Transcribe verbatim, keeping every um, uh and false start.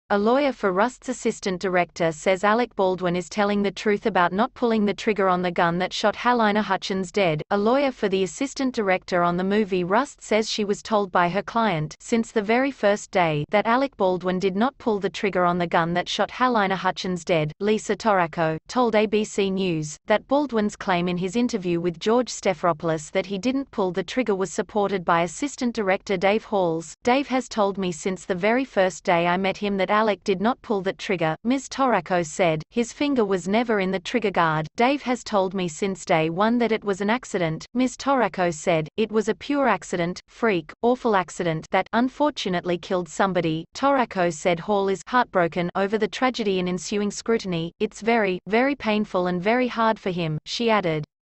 A lawyer for Rust's assistant director says Alec Baldwin is telling the truth about not pulling the trigger on the gun that shot Halyna Hutchins dead. A lawyer for the assistant director on the movie Rust says she was told by her client, since the very first day, that Alec Baldwin did not pull the trigger on the gun that shot Halyna Hutchins dead. Lisa Torraco told A B C News that Baldwin's claim in his interview with George Stephaopoulos that he didn't pull the trigger was supported by assistant director Dave Halls. "Dave has told me since the very first day I met him that Alec did not pull that trigger," Miz Torraco said. "His finger was never in the trigger guard. Dave has told me since day one that it was an accident," Miz Torraco said. "It was a pure accident, freak, awful accident that, unfortunately, killed somebody." Torraco said Hall is heartbroken over the tragedy and ensuing scrutiny. "It's very, very painful and very hard for him," she added.